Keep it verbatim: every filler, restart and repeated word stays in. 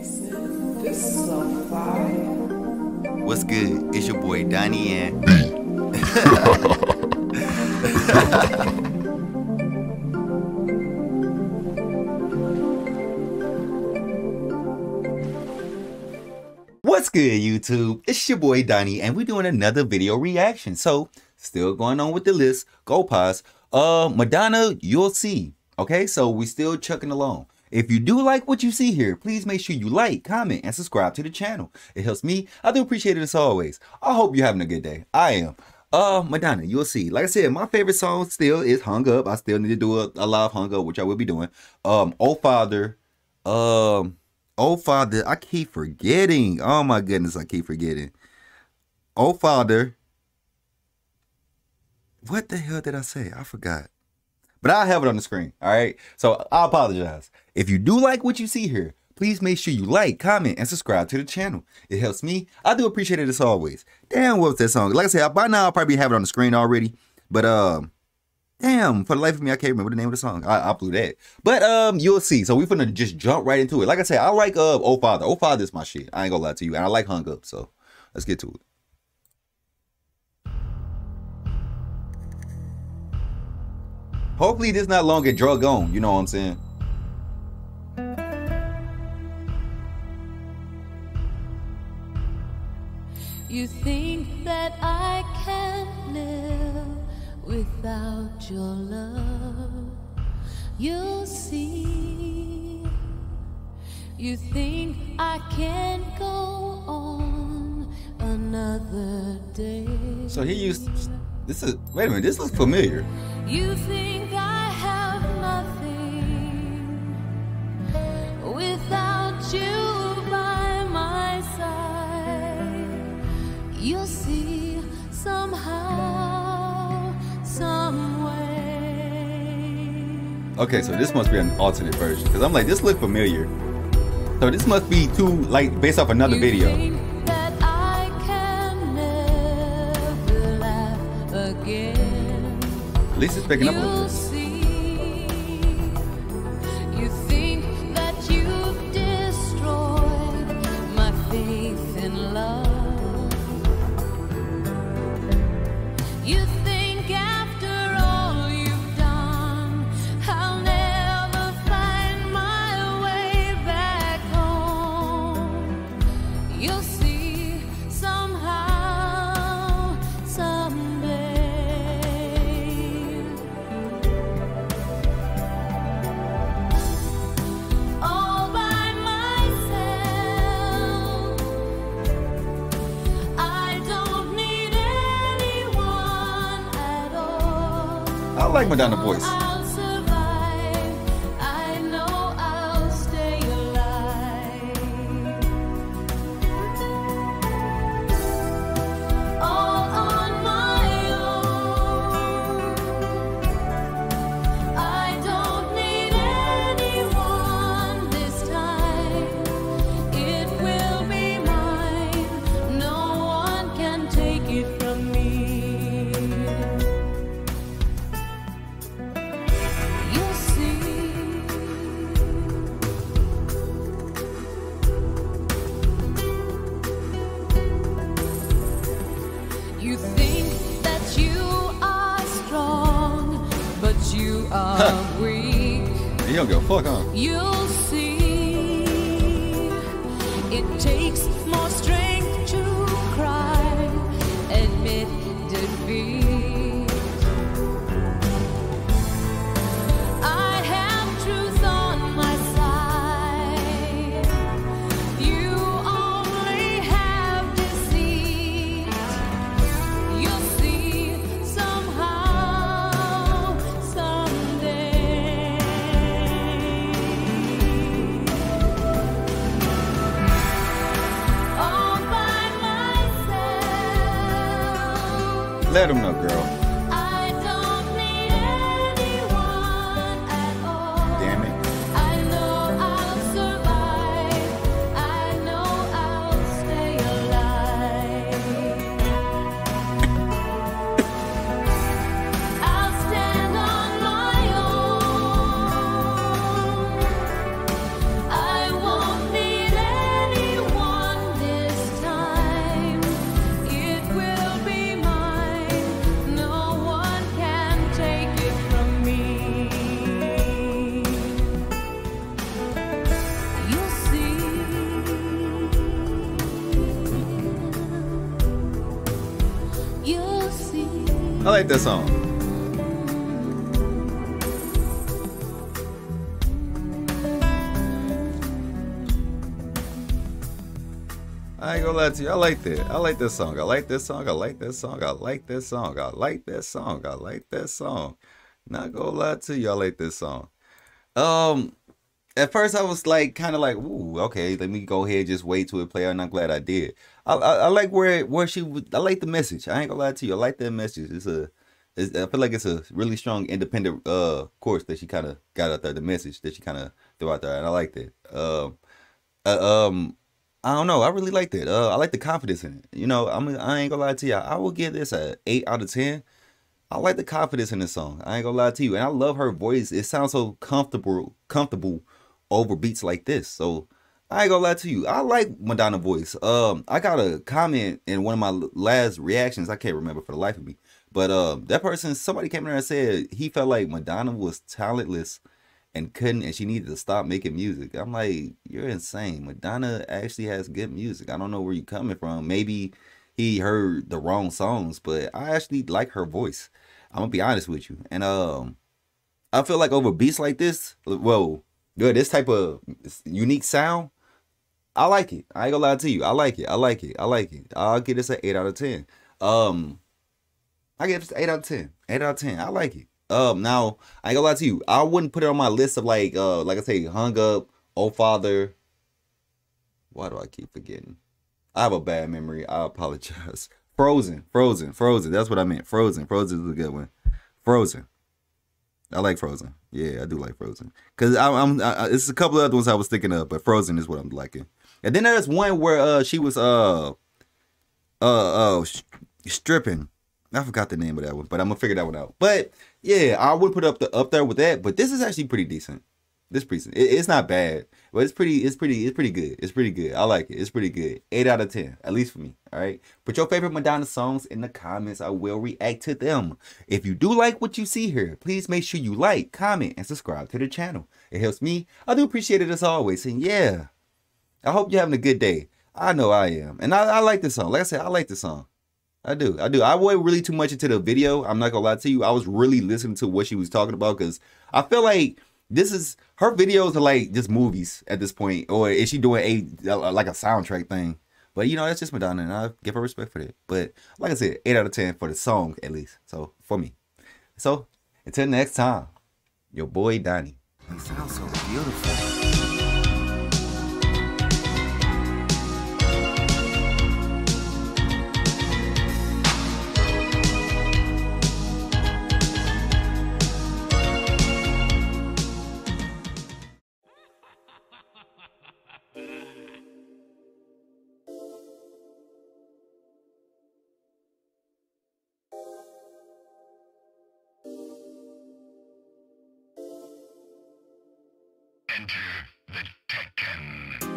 This is so fire. What's good? It's your boy Donnie and What's good, YouTube? It's your boy Donnie and we're doing another video reaction. So still going on with the list. Go pause. Uh Madonna, you'll see. Okay, so we still chucking along. If you do like what you see here, please make sure you like, comment, and subscribe to the channel. It helps me. I do appreciate it as always. I hope you're having a good day. I am. Uh, Madonna, you'll see. Like I said, my favorite song still is Hung Up. I still need to do a, a live Hung Up, which I will be doing. Um, Oh Father. Um, Oh Father. I keep forgetting. Oh my goodness, I keep forgetting. Oh Father. What the hell did I say? I forgot. But I'll have it on the screen, all right? So I apologize. If you do like what you see here, please make sure you like, comment, and subscribe to the channel. It helps me. I do appreciate it as always. Damn, what was that song? Like I said, by now I'll probably have it on the screen already. But, um, damn, for the life of me, I can't remember the name of the song. I, I blew that. But um, you'll see. So we're finna just jump right into it. Like I said, I like uh, Oh Father. Oh Father is my shit. I ain't gonna lie to you. And I like Hung Up. So let's get to it. Hopefully this not long and drug on, you know what I'm saying? You think that I can't live without your love. You'll see. You think I can't go on another day. So he used, this is, wait a minute, this looks familiar. You think I have nothing without you by my side. You'll see somehow, some way. Okay, so this must be an alternate version because I'm like, this look familiar. So this must be too, like, based off another You video. think that I can never laugh again. At least it's picking up a little You'll bit. see. You think that you've destroyed my faith in love. You think after all you've done, I'll never find my way back home. You'll see somehow, someday. All by myself, I don't need anyone at all. I like Madonna's voice. I'll survive. I know I'll stay alive. All on my own. I don't need anyone this time. It will be mine. No one can take it from me. You'll see. You think that you are strong, but you are weak. You don't give a fuck, huh? You'll see. It takes more strength to cry, admit defeat. I have truth on my side. You only have deceit. You'll see somehow, someday. All by myself. Let him know, girl. I don't need anyone at all. Damn it. I know I'll survive. I know I'll stay alive. I'll stand on my own. I won't need anyone. I like that song. I ain't gonna lie to you. I like that. I like that song. I like that song. I like that song. I like that song. I like that song. I like that song. Not gonna lie to you. I like this song. Um, at first I was like, kind of like, ooh, okay, let me go ahead, just wait till it play out, and I'm glad I did. I, I, I like where where she was. I like the message. I ain't gonna lie to you. I like that message. It's a, it's, I feel like it's a really strong independent uh course that she kind of got out there. The message that she kind of threw out there, and I liked it. Um, uh, um. I don't know. I really liked it. Uh, I like the confidence in it. You know, I'm. I ain't gonna lie to you. I will give this a eight out of ten. I like the confidence in this song. I ain't gonna lie to you, and I love her voice. It sounds so comfortable, comfortable over beats like this. So I ain't gonna lie to you. I like Madonna voice. Um, I got a comment in one of my last reactions. I can't remember for the life of me, but um, that person, somebody came in there and said he felt like Madonna was talentless and couldn't, and she needed to stop making music. I'm like, you're insane. Madonna actually has good music. I don't know where you're coming from. Maybe he heard the wrong songs, but I actually like her voice. I'm gonna be honest with you. And um, I feel like over beats like this, well, good, this type of unique sound, I like it. I ain't gonna lie to you. I like it. I like it. I like it. I'll give this an eight out of ten. Um, I give this an eight out of ten. eight out of ten. I like it. Um, now I ain't gonna lie to you. I wouldn't put it on my list of like, uh, like I say, Hung Up, Oh Father. Why do I keep forgetting? I have a bad memory. I apologize. Frozen, Frozen, Frozen. That's what I meant. Frozen, Frozen is a good one. Frozen. I like Frozen. Yeah, I do like Frozen. Cause I'm, I'm I, it's a couple of other ones I was thinking of, but Frozen is what I'm liking. And then there's one where uh she was uh uh uh stripping. I forgot the name of that one, but I'm gonna figure that one out. But yeah, I would put up the up there with that. But this is actually pretty decent. This pretty, it, it's not bad, but it's pretty, it's pretty, it's pretty good. It's pretty good. I like it. It's pretty good. Eight out of ten, at least for me. All right. Put your favorite Madonna songs in the comments. I will react to them. If you do like what you see here, please make sure you like, comment, and subscribe to the channel. It helps me. I do appreciate it as always. And yeah, I hope you're having a good day. I know I am, and I, I like this song. Like I said, I like this song. I do. I do. I wasn't really too much into the video. I'm not gonna lie to you. I was really listening to what she was talking about because I feel like this is her videos are like just movies at this point, or is she doing a like a soundtrack thing? But you know, that's just Madonna, and I give her respect for that. But like I said, eight out of ten for the song at least. So for me. So until next time, your boy Donnie. He sounds so beautiful. Enter the Tekken.